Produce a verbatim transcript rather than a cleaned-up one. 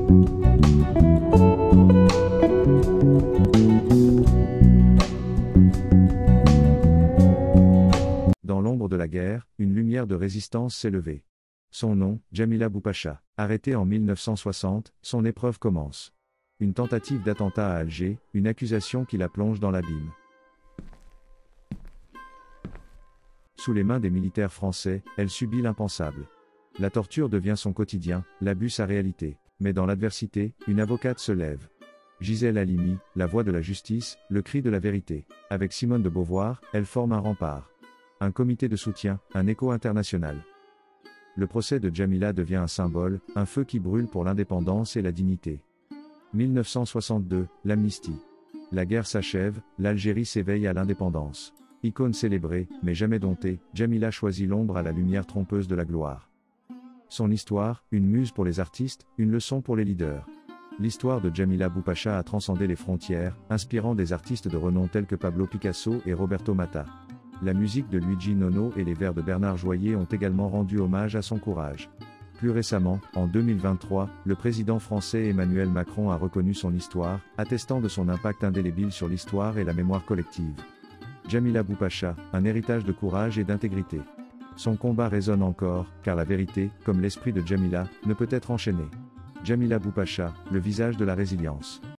Dans l'ombre de la guerre, une lumière de résistance s'est levée. Son nom, Djamila Boupacha. Arrêtée en mille neuf cent soixante, son épreuve commence. Une tentative d'attentat à Alger, une accusation qui la plonge dans l'abîme. Sous les mains des militaires français, elle subit l'impensable. La torture devient son quotidien, l'abus sa réalité. Mais dans l'adversité, une avocate se lève. Gisèle Halimi, la voix de la justice, le cri de la vérité. Avec Simone de Beauvoir, elle forme un rempart. Un comité de soutien, un écho international. Le procès de Djamila devient un symbole, un feu qui brûle pour l'indépendance et la dignité. mille neuf cent soixante-deux, l'amnistie. La guerre s'achève, l'Algérie s'éveille à l'indépendance. Icône célébrée, mais jamais domptée, Djamila choisit l'ombre à la lumière trompeuse de la gloire. Son histoire, une muse pour les artistes, une leçon pour les leaders. L'histoire de Djamila Boupacha a transcendé les frontières, inspirant des artistes de renom tels que Pablo Picasso et Roberto Matta. La musique de Luigi Nono et les vers de Bernard Joyer ont également rendu hommage à son courage. Plus récemment, en deux mille vingt-trois, le président français Emmanuel Macron a reconnu son histoire, attestant de son impact indélébile sur l'histoire et la mémoire collective. Djamila Boupacha, un héritage de courage et d'intégrité. Son combat résonne encore, car la vérité, comme l'esprit de Djamila, ne peut être enchaînée. Djamila Boupacha, le visage de la résilience.